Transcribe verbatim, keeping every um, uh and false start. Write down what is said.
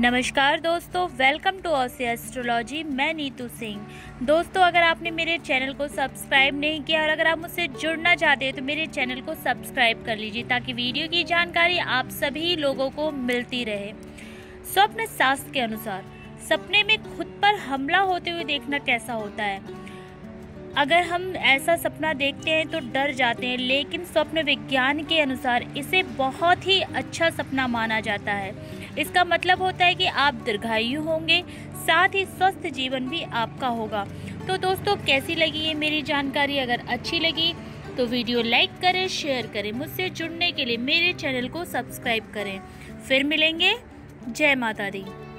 नमस्कार दोस्तों, welcome to ओसे एस्ट्रोलॉजी। मैं नीतू सिंह। दोस्तों, अगर आपने मेरे चैनल को सब्सक्राइब नहीं किया और अगर आप मुझसे जुड़ना चाहते हैं तो मेरे चैनल को सब्सक्राइब कर लीजिए ताकि वीडियो की जानकारी आप सभी लोगों को मिलती रहे। स्वप्न शास्त्र के अनुसार सपने में खुद पर हमला होते हुए देखना कैसा होता है? अगर हम ऐसा सपना देखते हैं तो डर जाते हैं, लेकिन स्वप्न विज्ञान के अनुसार इसे बहुत ही अच्छा सपना माना जाता है। इसका मतलब होता है कि आप दीर्घायु होंगे, साथ ही स्वस्थ जीवन भी आपका होगा। तो दोस्तों, कैसी लगी ये मेरी जानकारी? अगर अच्छी लगी तो वीडियो लाइक करें, शेयर करें। मुझसे जुड़ने के लिए मेरे चैनल को सब्सक्राइब करें। फिर मिलेंगे। जय माता दी।